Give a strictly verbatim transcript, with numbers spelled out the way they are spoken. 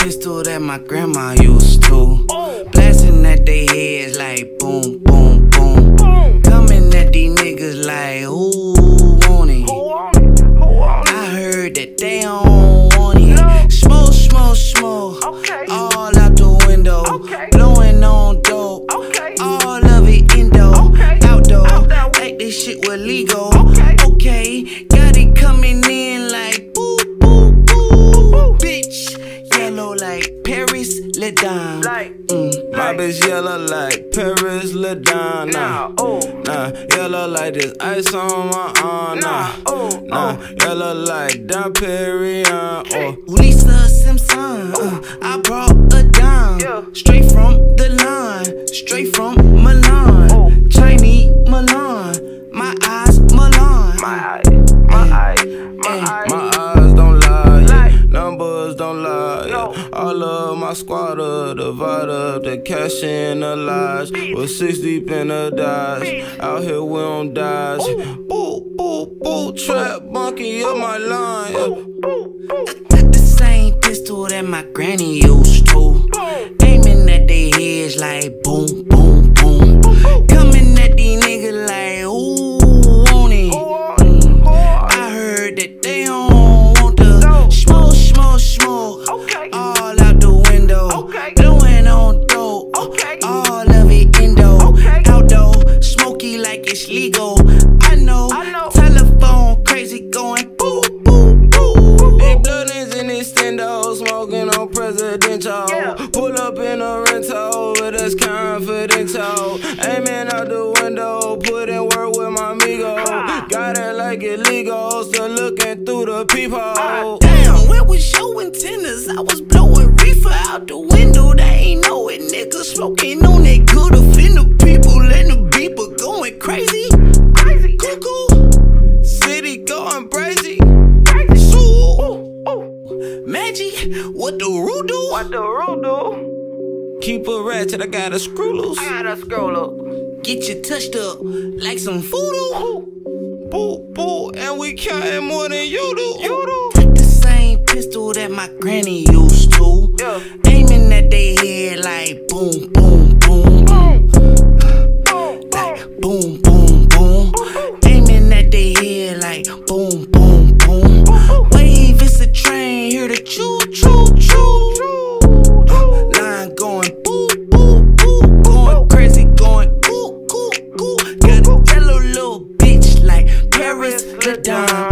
pistol that my grandma used to. Blasting at they heads like boom, boom, boom. Coming at these niggas like who want it? I heard that they don't want it. Smoke, smoke, smoke, all out the window. Blowing on dope, all of it indo. Outdoor, like this shit was legal. Okay, got it coming in like boo, boo, boo. Bitch, yellow like Parris Ladame. Mm. My bitch yellow like Parris Ladame. Nah, nah, yellow like this ice on my arm. Nah, nah, yellow like Don Perignon. Oh, Lisa Simpson, uh, I brought a dime, straight from the line, straight from Milan, Chinese Milan, my eyes Milan. My eyes, my eyes, my eyes, my eyes don't lie. Yeah. Numbers don't lie. Yeah. All of my squad up, divide up the cash in the lies. We're six deep in the dice. Out here we don't dodge. Boo, boo, boo, trap monkey up my line. Yeah. Got the same pistol that my granny used to. Aiming at they heads like boom, boom, boom. Coming at these niggas like who want it? Mm. I heard that they don't want the smoke, smoke, smoke. All out the window. Blowing on dope. All of it indo. Outdoor, smoky like it's legal. I know. Telephone crazy going boo, boo, boo. Big bloodings in extendo, smoking on presidential. Pull up in a rental, but that's confidential. Aiming out the window, put in work with my amigo. Got it like illegal, still looking through the peephole. Damn, where was your antennas? I was blowing reefer out the window. They ain't know it, nigga. Smoking on that good offend the people, and the beeper going crazy. Crazy, cuckoo. City going crazy. Magic, what the rule do? What the rule do? Keep a ratchet, I got a screw loose. I got a screw loose. Get you touched up like some voodoo. Boo, boo, and we counting more than you do. You do. Take the same pistol that my granny used to. Yeah. Aiming at they head like boom, boom, boom. Boom, boom, like boom, boom, boom. Aiming at they head like boom, boom, boom. Wave, it's a train, hear the choo, choo, choo. Line going boo, boo, boo. Going crazy, going cool, cool, cool. Got a yellow little bitch like Parris Ladame.